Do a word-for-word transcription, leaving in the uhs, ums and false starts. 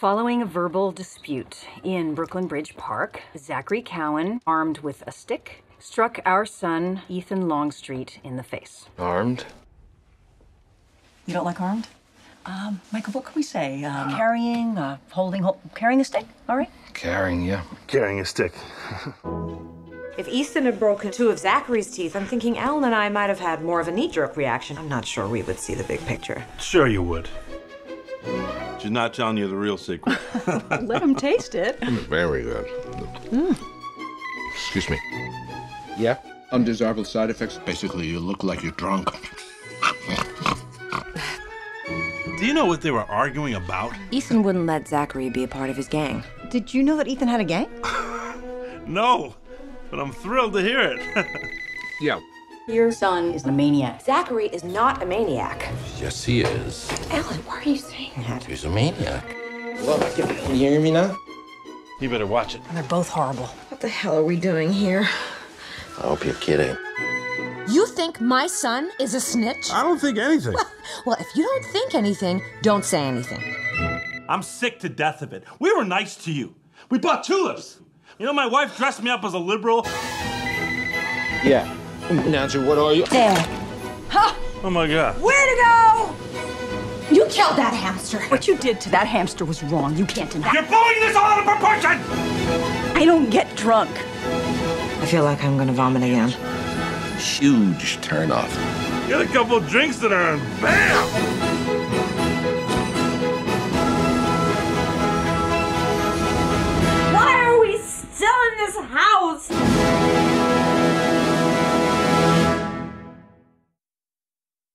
Following a verbal dispute in Brooklyn Bridge Park, Zachary Cowan, armed with a stick, struck our son, Ethan Longstreet, in the face. Armed? You don't like armed? Um, Michael, what can we say? Um, carrying, uh, holding, ho carrying a stick, all right? Carrying, yeah. Carrying a stick. If Ethan had broken two of Zachary's teeth, I'm thinking Alan and I might have had more of a knee-jerk reaction. I'm not sure we would see the big picture. Sure you would. She's not telling you the real secret. Let him taste it. Very good. Mm. Excuse me. Yeah? Undesirable side effects. Basically, you look like you're drunk. Do you know what they were arguing about? Ethan wouldn't let Zachary be a part of his gang. Did you know that Ethan had a gang? No, but I'm thrilled to hear it. Yeah. Your son is a maniac. Zachary is not a maniac. Yes, he is. Alan, why are you saying that? He's a maniac. Look, can you hear me now? You better watch it. They're both horrible. What the hell are we doing here? I hope you're kidding. You think my son is a snitch? I don't think anything. Well, well, if you don't think anything, don't say anything. I'm sick to death of it. We were nice to you. We bought tulips. You know, my wife dressed me up as a liberal. Yeah. Nancy, what are you? There. Ha! Oh my God. Way to go! You killed that hamster. What you did to that hamster was wrong. You can't deny. You're blowing this all out of proportion! I don't get drunk. I feel like I'm gonna vomit again. Huge turnoff. Get a couple of drinks that are and bam! Why are we still in this house?